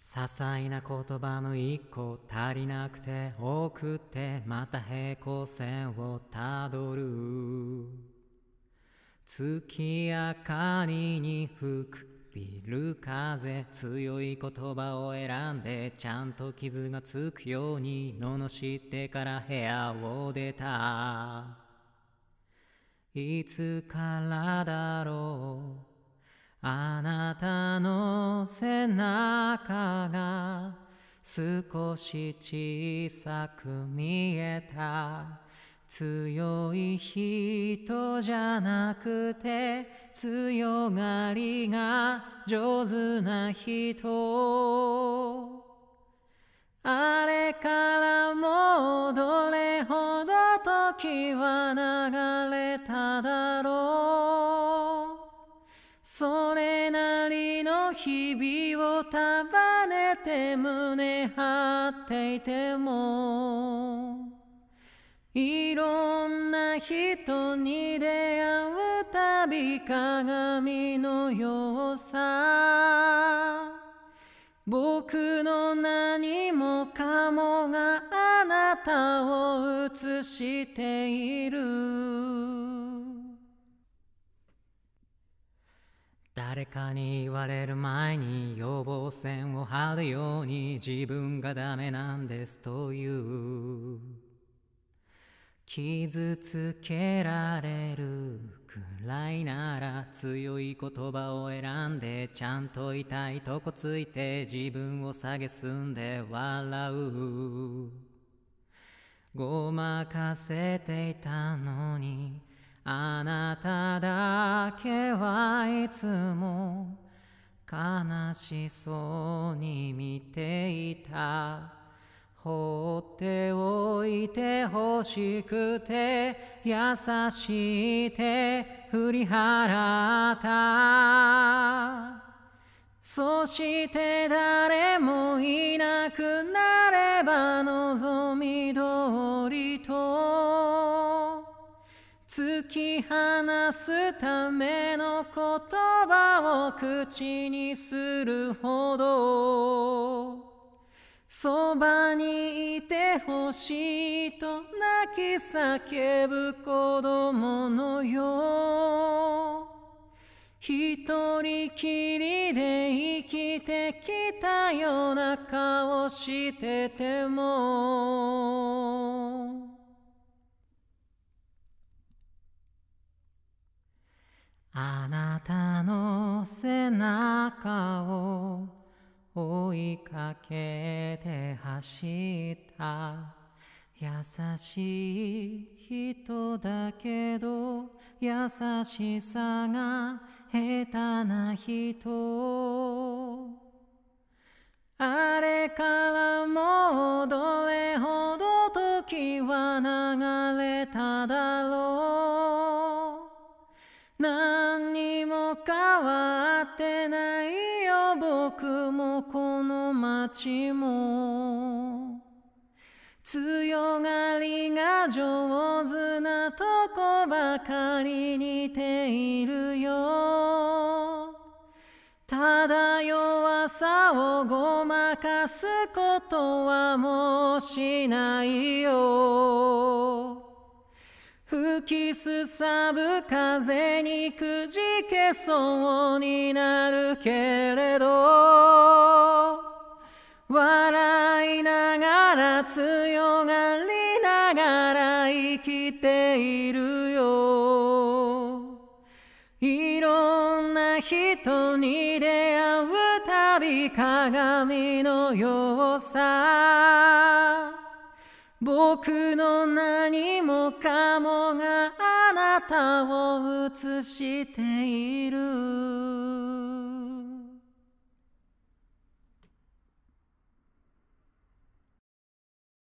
些細な言葉の一個足りなくて多くてまた平行線をたどる月明かりに吹くビル風強い言葉を選んでちゃんと傷がつくように罵ってから部屋を出たいつからだろうあなたの背中が少し小さく見えた強い人じゃなくて強がりが上手な人あれからもうどれほど時は流れただろうそれなりの日々を束ねて胸張っていてもいろんな人に出会うたび鏡のようさ僕の何もかもがあなたを映している誰かに言われる前に予防線を張るように自分がダメなんですという傷つけられるくらいなら強い言葉を選んでちゃんと痛いとこついて自分を蔑んで笑うごまかせていたのにあなただけはいつも悲しそうに見ていた放っておいてほしくて優しい手振り払ったそして誰もいなくなれば望み通りと突き放すための言葉を口にするほどそばにいてほしいと泣き叫ぶ子供のよ一人きりで生きてきたような顔しててもあなたの背中を追いかけて走った優しい人だけど優しさが下手な人あれからもうどれほど時は流れただろう何にも変わってないよ僕もこの街も強がりが上手なとこばかり似ているよただ弱さをごまかすことはもうしないよ吹きすさぶ風にくじけそうになるけれど笑いながら強がりながら生きているよいろんな人に出会うたび鏡のようさ僕の何もかもがあなたを映している